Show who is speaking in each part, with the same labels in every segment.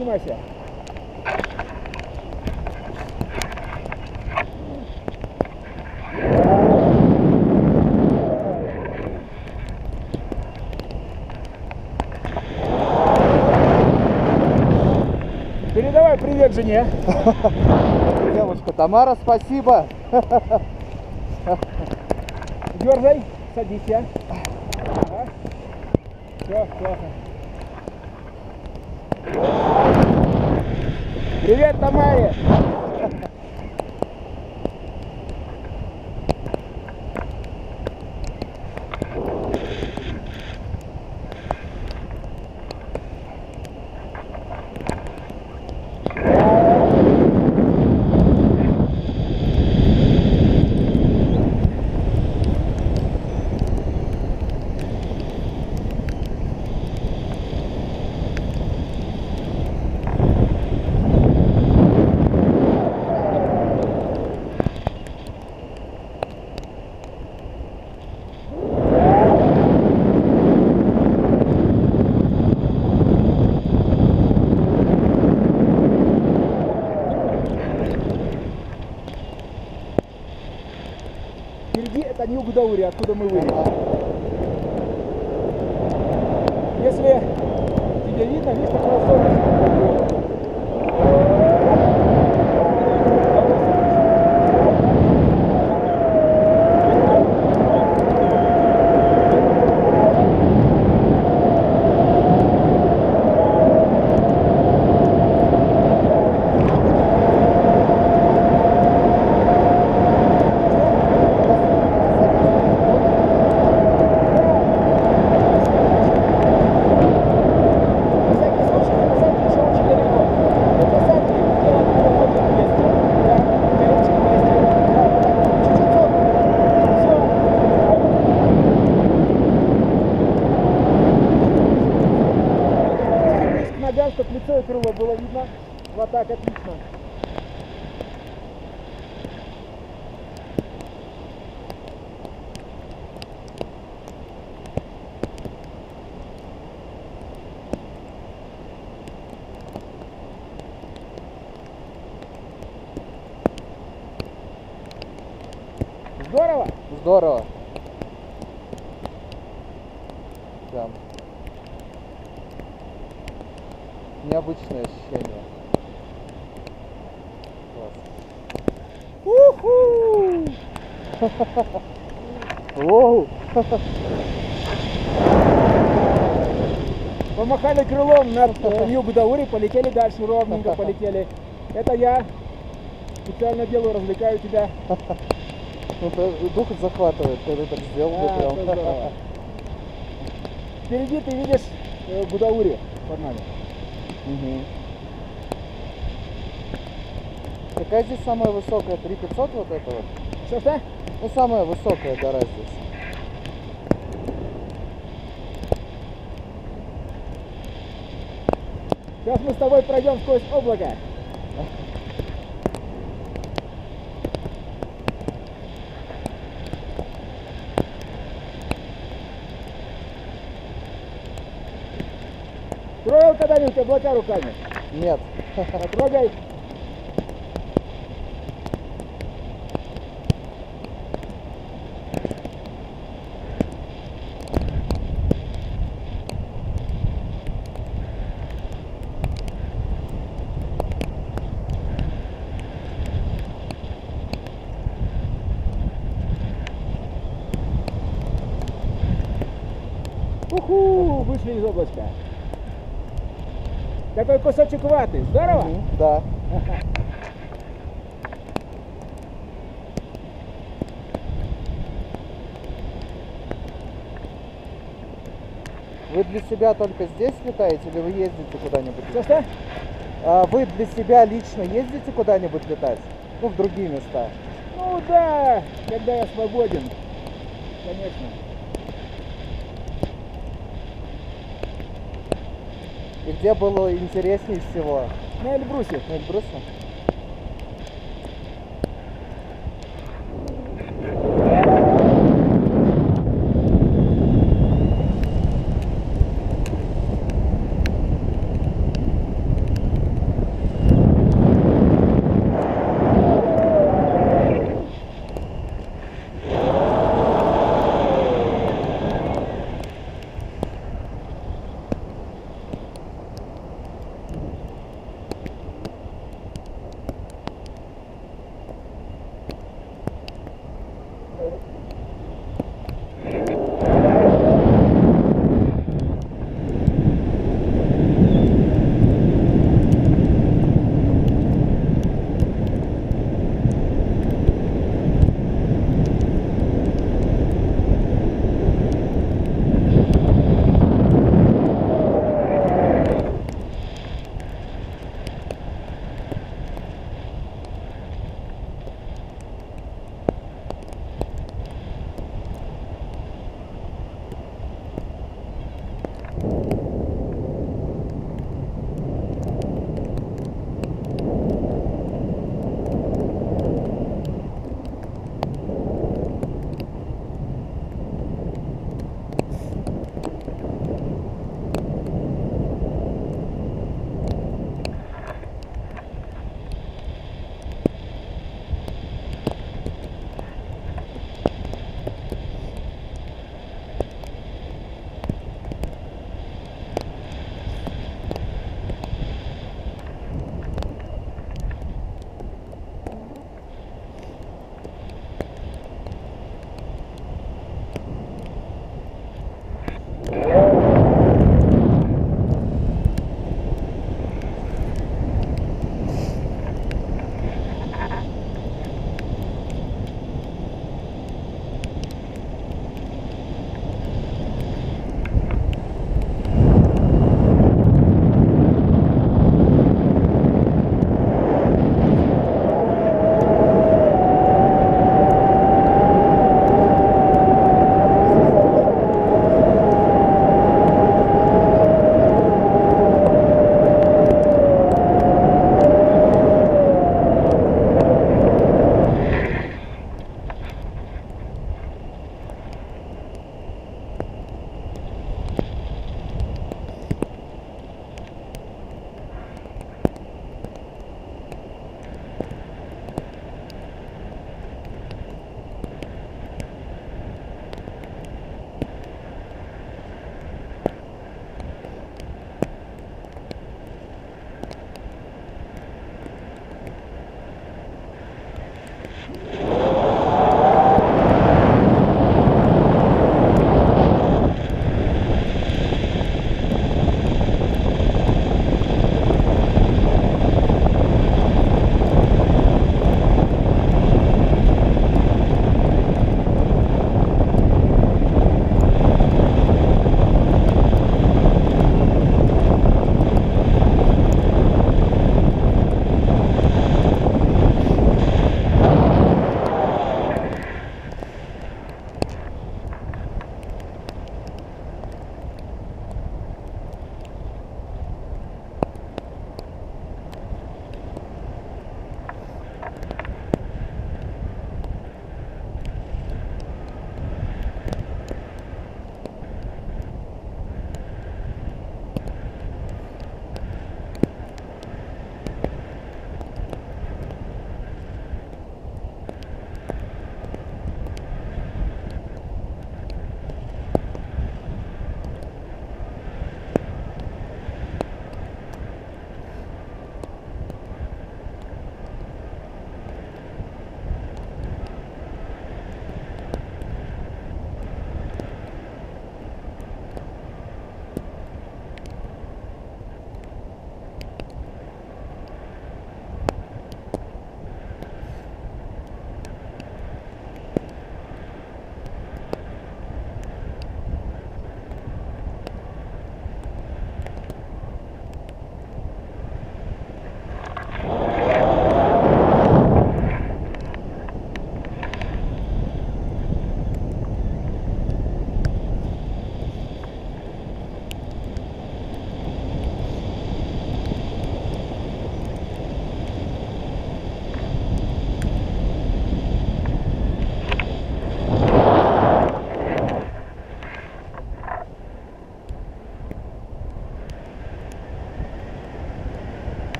Speaker 1: поднимайся. Передавай привет жене.
Speaker 2: Девушка, Тамара, спасибо.
Speaker 1: Дергай, садись. Ага. Все, классно. Привет, Тамаре. Впереди это не Гудаури, откуда мы выехали. Если тебе видно, видишь, такое солнце. Чтобы лицо и крыло было видно. Вот так, отлично. Здорово?
Speaker 2: Здорово. Да. Необычное ощущение. Класс.
Speaker 1: Уху!
Speaker 2: Воу!
Speaker 1: Помахали крылом над Нью-Гудаури, полетели дальше, ровненько полетели. Это я специально делаю, развлекаю тебя.
Speaker 2: Дух захватывает, когда так сделал.
Speaker 1: Впереди ты видишь Гудаури под нами.
Speaker 2: Угу. Какая здесь самая высокая? 3500 вот это вот?
Speaker 1: Что?
Speaker 2: Ну, самая высокая гора здесь.
Speaker 1: Сейчас мы с тобой пройдем сквозь облако. Трогал когда-нибудь облака руками?
Speaker 2: Нет.
Speaker 1: Потрогай. Уху, вышли из облачка. Такой кусочек ваты. Здорово?
Speaker 2: Да. Вы для себя только здесь летаете или вы ездите куда-нибудь?
Speaker 1: Что?
Speaker 2: А вы для себя лично ездите куда-нибудь летать? Ну, в другие места?
Speaker 1: Ну да, когда я свободен, конечно.
Speaker 2: И где было интереснее всего?
Speaker 1: На Эльбрусе.
Speaker 2: На Эльбрусе?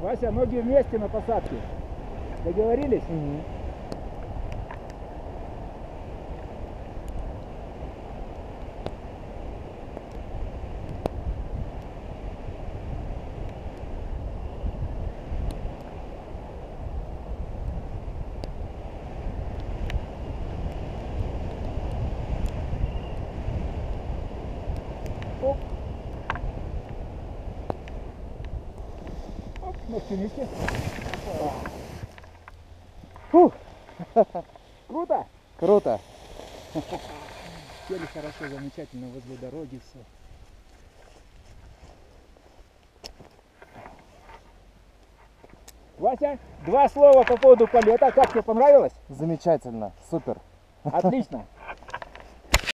Speaker 1: Вася, ноги вместе на посадке. Договорились?
Speaker 2: Мгм.
Speaker 1: Оп. Оп, ножки вместе.
Speaker 2: Фух,
Speaker 1: Круто?
Speaker 2: круто.
Speaker 1: Сели хорошо, замечательно, возле дороги все. Вася, два слова по поводу полета. Как тебе понравилось?
Speaker 2: Замечательно, супер.
Speaker 1: Отлично.